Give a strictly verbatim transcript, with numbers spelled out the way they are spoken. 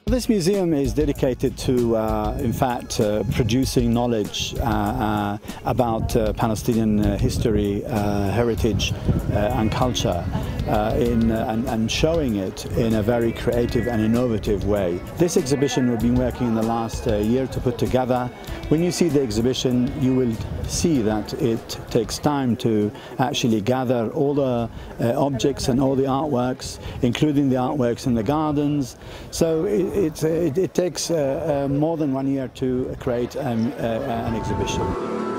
This museum is dedicated to, uh, in fact, uh, producing knowledge uh, uh, about uh, Palestinian uh, history, uh, heritage uh, and culture uh, in, uh, and, and showing it in a very creative and innovative way. This exhibition we've been working in the last uh, year to put together. When you see the exhibition, you will see that it takes time to actually gather all the uh, objects and all the artworks, including the artworks in the gardens. So it, it, it, it takes uh, uh, more than one year to create um, uh, an exhibition.